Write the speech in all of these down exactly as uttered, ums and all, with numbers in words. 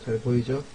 잘 보이죠?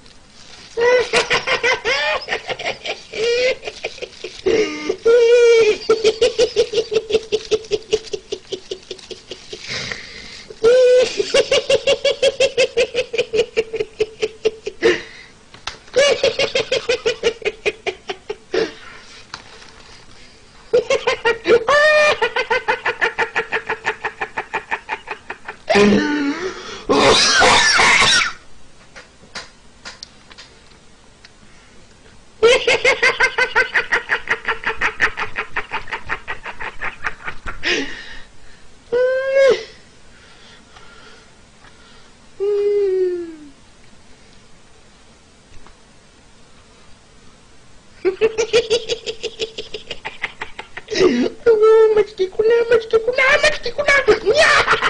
아이고, 맛있겠구나, 맛있겠구나, 맛있겠구나. 야!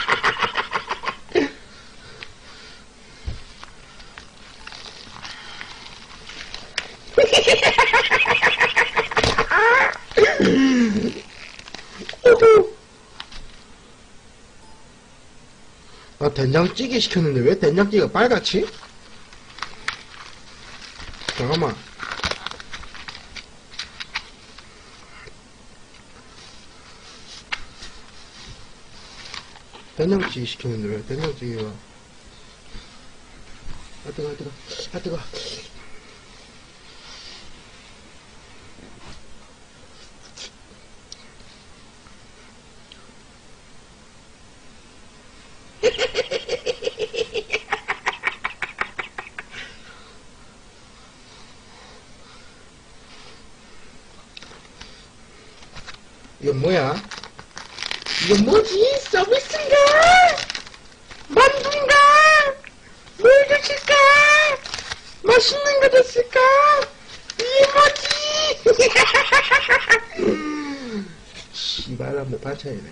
아, 된장찌개 시켰는데 왜 된장찌개가 빨갛지? 잠깐만. 된장찌개 시켰는데 왜 된장찌개가. 아, 뜨거, 아, 뜨거, 아, 뜨거. 이건 뭐야? 이건 뭐지? 서비스인가? 만두인가? 뭘 주실까? 맛있는 거 줬을까? 이게 뭐지? 씨발, 한번 받쳐야네.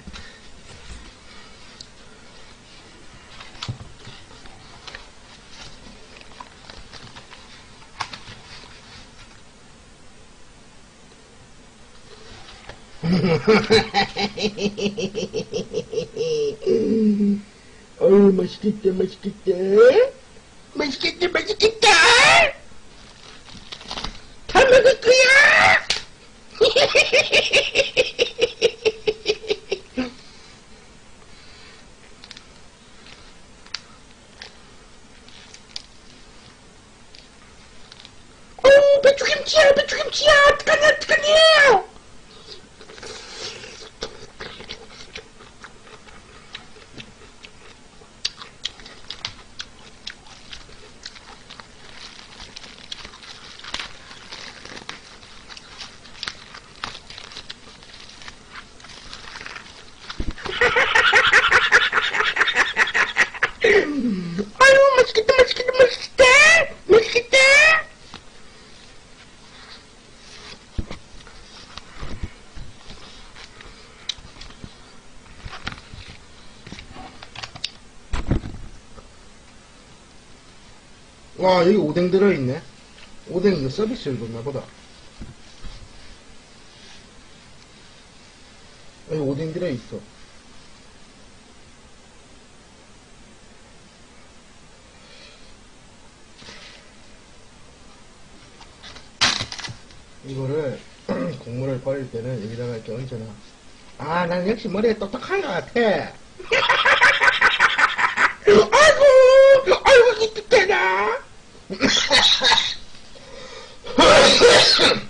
어우, 맛있겠다, 맛있겠다. 맛있겠다, 맛있겠다. 다 먹을 거야. 어우, 배추김치야, 배추김치야. 어떡하냐, 어떡하냐. 아유, 맛있겠다, 맛있겠다, 맛있겠다, 맛있겠다. 와, 여기 오뎅 들어있네. 오뎅 이거 서비스를 줬나 보다. 여기 오뎅 들어있어. 이거를 국물을 버릴 때는 여기다가 이렇게 얹어놔. 아, 난 역시 머리가 똑똑한 것 같아. 아이고, 아이고, 기특하다.